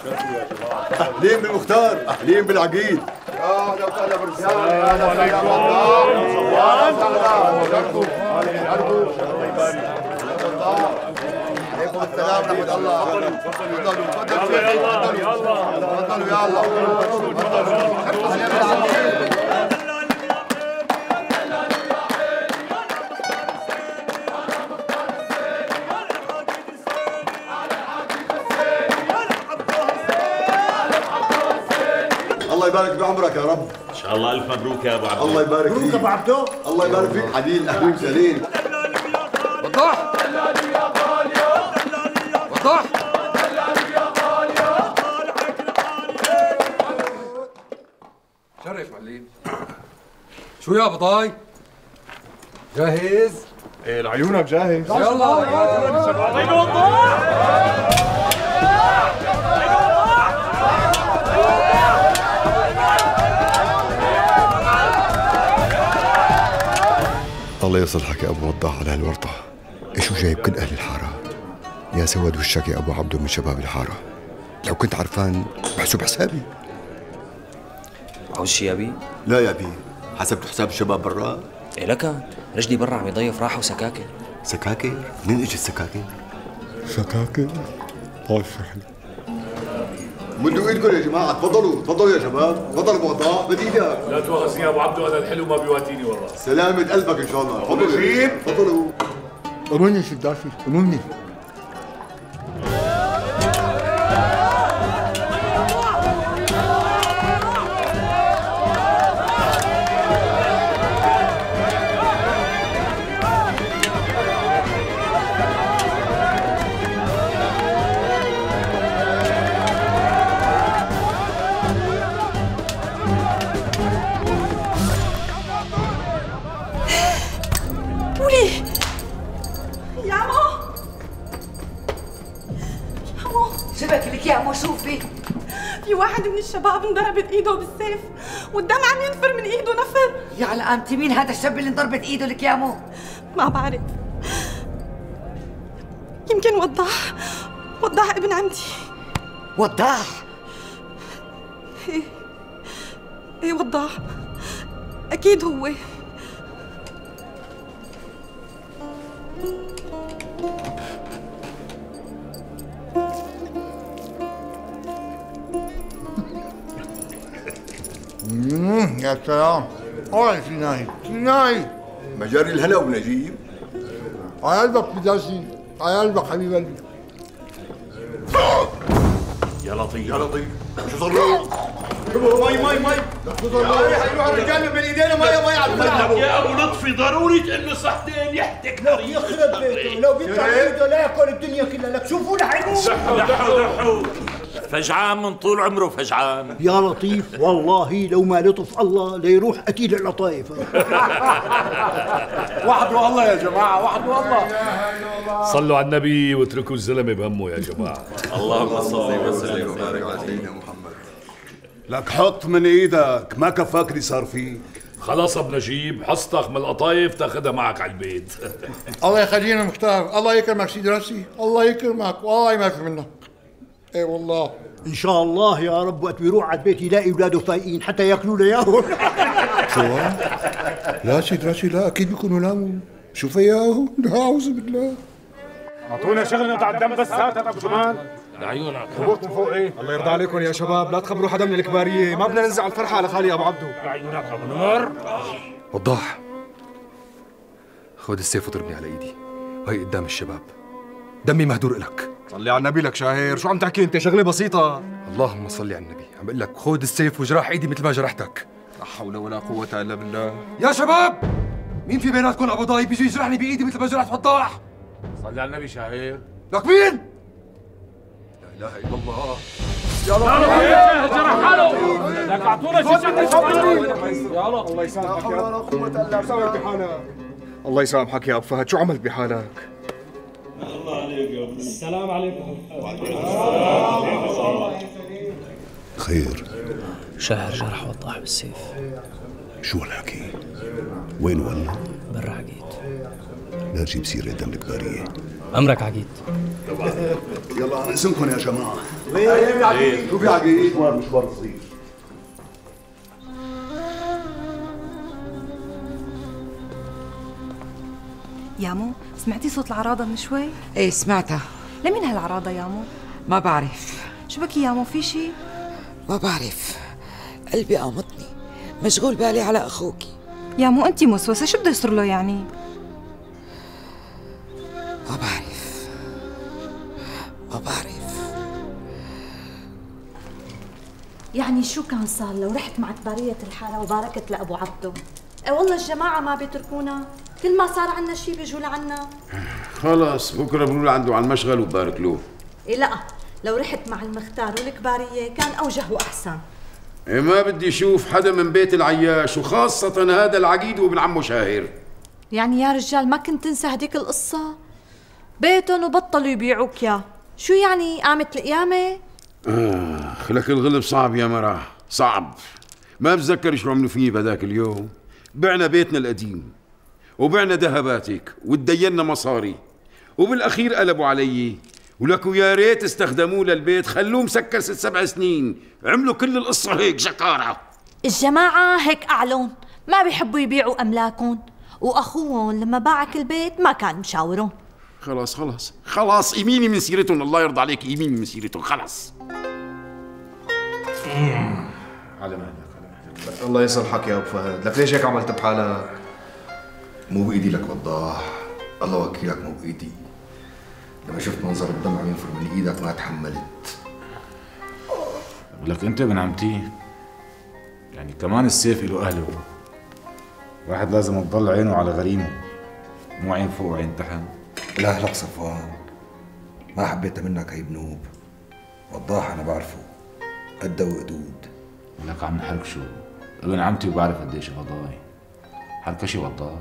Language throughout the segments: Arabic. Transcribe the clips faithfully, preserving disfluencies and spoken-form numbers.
اهلين بالمختار، اهلين بالعقيد. يا اهلا وسهلا بالرجال. السلام عليكم. عليكم السلام ورحمة الله. تفضلوا تفضلوا تفضلوا يا الله تفضلوا يا الله. الله يبارك بعمرك يا رب. ان شاء الله الف مبروك يا ابو عبدو. الله يبارك فيك. مبروك ابو عبدو. الله يبارك فيك عديل اهلين وسهلين. وضح وضح شرف معلم. شو يا بضاي؟ جاهز؟ ايه لعيونك جاهز. يلا الله يصلحك يا ابو وضاح على هالورطه. ايشو جايب كل اهل الحاره؟ يا سواد وشك يا ابو عبدو من شباب الحاره. لو كنت عرفان بحسب حسابي. عاوز شي يا بي؟ لا يا بي، حسبت حساب الشباب برا؟ ايه لك رجلي برا عم يضيف راحه وسكاكر. سكاكر؟ منين اجت السكاكر؟ سكاكر؟ الله يسهل. مدوا ايدكم يا جماعه، تفضلوا تفضلوا يا شباب، تفضل ابو وضاح بدي ايدك. لا تواخذني يا ابو عبدو، انا الحلو ما بيواتيني والله. سلامة قلبك ان شاء الله. تفضلوا جيب تفضلوا. امني شداشي امني. في واحد من الشباب انضربت ايده بالسيف والدم عم ينفر من ايده نفر. يا على قامتي مين هذا الشاب اللي انضربت ايده لك يا مو؟ ما بعرف، يمكن وضاح وضاح ابن عمتي. وضاح؟ ايه ايه وضاح اكيد هو. امم يا سلام. اوعي سيناي سيناي مجاري الهلا ونجيب. على قلبك بداسي، على قلبك حبيب قلبي. يا لطيف يا لطيف شو صار له؟ مي مي مي شو صار له؟ حيروح الرجال من ايدينا مي مي على الملعب. يا ابو لطفي ضروري تقول له صحتين يحتك. لا يخرب بيته، لو بيطلع ايده لا ياكل الدنيا كلها. لك شوفوا لحقوا دحوا دحوا فجعان من طول عمره فجعان. يا لطيف والله لو ما لطف الله ليروح قتيل القطايف. وحده الله يا جماعه، وحده الله. صلوا على النبي واتركوا الزلمه بهمه يا جماعه. اللهم صل وسلم وبارك على سيدنا محمد. لك حط من ايدك، ما كفاك اللي صار فيك. خلاص ابو نجيب، حصتك من القطايف تاخذها معك على البيت. الله يخلينا مختار، الله يكرمك سيدي راسي، الله يكرمك والله ما في منك. اي والله ان شاء الله يا رب وقت بيروح على البيت يلاقي اولاده فايقين حتى ياكلوا له اياهم. شو؟ لا سيدي راسي لا، اكيد بيكونوا ناموا. شوف اياهم، لا اعوذ بالله. اعطونا شغل نقطع الدم بس هات ابو جمال. لعيونك هبوط من فوق ايه؟ الله يرضى عليكم يا شباب، لا تخبروا حدا من الكباريه، ما بدنا ننزع الفرحه على خالي ابو عبدو. لعيونك ابو نور. وضاح خذ السيف وضربني على ايدي، وهي قدام الشباب. دمي مهدور إلك. صلي على النبي لك شاهر، شو عم تحكي انت؟ شغله بسيطه. اللهم صل على النبي، عم بقول لك خذ السيف وجراح ايدي مثل ما جرحتك. لا حول ولا قوه الا بالله. يا شباب مين في بيناتكم ابو ضايب بيجي يجرحني بايدي مثل ما جرحت وضاح؟ صلي على النبي شاهر. لك مين؟ لا اله الا الله. يا الله جرح حاله. لك اعطونا شيء. يا الله الله يسامحك يا رب. الله يسامحك يا ابو فهد، شو عملت بحالك؟ الله عليك يا ابو. السلام عليكم. خير. شهر جرح وضاح بالسيف. شو هالحكي؟ وين والله؟ برا عقيد. لا تجيب سيرة قدام الكبارية. أمرك عقيد. يلا نقسمكم يا جماعه. وين يا عقيد؟ شو في عقيد؟ مشوار مشوار صغير. يامو سمعتي صوت العراضة من شوي؟ ايه سمعتها. لمين هالعراضة يامو؟ ما بعرف. شو بكي يامو في شي؟ ما بعرف، قلبي قامطني، مشغول بالي على اخوكي. يامو انتي موسوسة، شو بده يصير له يعني؟ ما بعرف ما بعرف يعني شو كان صار لو رحت مع كبارية الحارة وباركت لأبو عبده؟ اي والله الجماعة ما بيتركونا، كل ما صار عنا شي بيجوا لعنا. خلص بكره بنقول عنده على المشغل وبارك له. إيه لا، لو رحت مع المختار والكبارية كان أوجه وأحسن. إيه ما بدي اشوف حدا من بيت العياش وخاصة هذا العقيد وابن عمه شاهر. يعني يا رجال ما كنت تنسى هديك القصة؟ بيتهم وبطلوا يبيعوك يا، شو يعني قامت القيامة؟ آه لك الغلب صعب يا مرة، صعب. ما بتذكر شو عملوا فيه بهذاك اليوم؟ بعنا بيتنا القديم وبعنا ذهباتك وتدينا مصاري وبالاخير قلبوا علي، ولكوا يا ريت استخدموه للبيت، خلوه مسكر ست سبع سنين، عملوا كل القصة هيك شكارة. الجماعة هيك أعلون، ما بيحبوا يبيعوا أملاكهم، وأخوهم لما باعك البيت ما كان مشاورهم. خلاص خلاص خلاص ايميني من سيرتهم، الله يرضى عليك ايميني من سيرتهم خلاص. على مهلك على مهلك، بس الله يصلحك يا ابو فهد، لك ليش هيك عملت بحالك؟ مو بايدي لك وضاح، الله وكيلك مو بايدي. لما شفت منظر الدم عم ينفر من ايدك ما تحملت. لك انت ابن عمتي، يعني كمان السيف له اهله، واحد لازم تضل عينه على غريمه، مو عين فوق وعين تحت. لا لك صفوان، ما حبيتها منك هي بنوب. وضاح انا بعرفه قده وقدود. لك عم نحركشو، ابن عمتي وبعرف قديش فضاي، حركشي وضاح.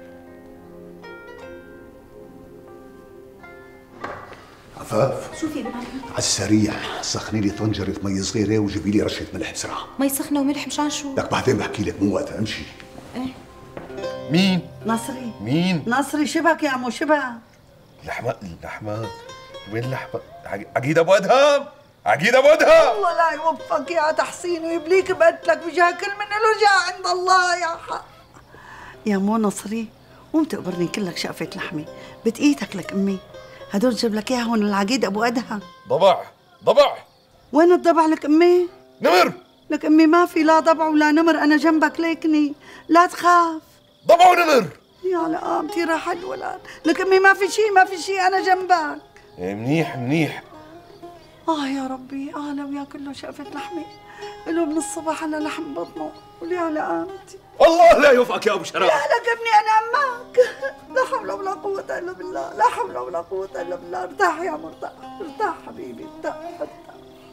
عفاف، شو في ابن عمي؟ على السريع سخني لي طنجرة مي صغيرة وجيبي لي رشة ملح بسرعة. مي سخنة وملح مشان شو؟ لك بعدين بحكي لك، مو وقتها، امشي. ايه مين؟ نصري. مين؟ نصري شبك يا عمو شبك؟ لحمة لحمة وين اللحمة؟ عقيد ابو ادهم، عقيد ابو ادهم. الله لا يوفقك يا تحسين ويبليك بقتلك بجاه كل من له جاه عند الله يا حق. يا مو نصري قوم تقبرني كلك شقفة لحمة بتقيتك لك امي، هدول جاب لك اياها هون العقيد ابو ادهم. ضبع ضبع. وين الضبع لك امي؟ نمر. لك امي ما في لا ضبع ولا نمر، انا جنبك ليكني لا تخاف. ضبع ونمر يا لقامتي راح الولد. لك امي ما في شيء ما في شيء، انا جنبك. إيه منيح منيح. اه يا ربي، اه لو ياكل شقفة لحمة له من الصبح على لحم بطنه وليا لقامتي. الله لا يوفقك يا ابو شراب. لا لك ابني انا امك، لا حول ولا قوة الا بالله، لا حول ولا قوة الا بالله. ارتاح يا مرتاح، ارتاح حبيبي، ارتاح ارتاح.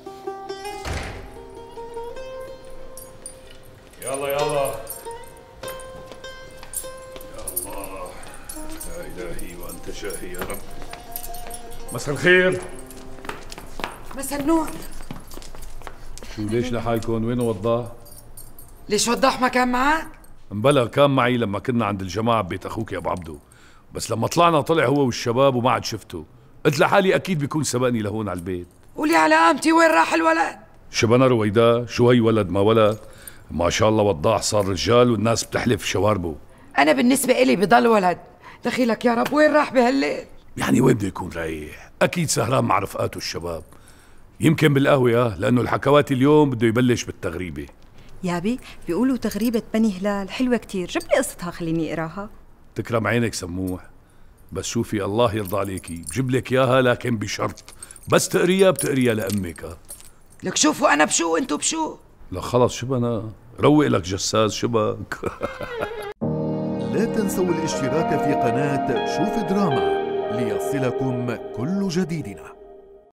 يلا يلا يا الله، لا إلهي وأنت شاهي يا رب. مساء الخير. مساء النور. شو ليش لحالكم؟ وين وضاح؟ ليش وضاح ما كان معك؟ مبلا كان معي لما كنا عند الجماعة ببيت أخوك يا أبو عبدو، بس لما طلعنا طلع هو والشباب وما عاد شفته، قلت لحالي أكيد بيكون سبقني لهون على البيت. قولي على قامتي وين راح الولد؟ شبنا رويدا، شو هي ولد ما ولد؟ ما شاء الله وضاح صار رجال والناس بتحلف شواربه. أنا بالنسبة إلي بضل ولد، دخيلك يا رب وين راح بهالليل؟ يعني وين بده يكون رايح؟ أكيد سهران مع رفقاته الشباب، يمكن بالقهوة لأنه الحكواتي اليوم بده يبلش بالتغريبة. يابي بيقولوا تغريبة بني هلال حلوة كتير، جيب لي قصتها خليني اقراها. تكرم عينك سموح، بس شوفي الله يرضى عليكي بجيب لك اياها لكن بشرط بس تقريها بتقريها لأمك. لك شوفوا أنا بشو وأنتو بشو؟ لا خلص شبنا، روق لك جساس شبك. لا تنسوا الاشتراك في قناة شوف دراما ليصلكم كل جديدنا.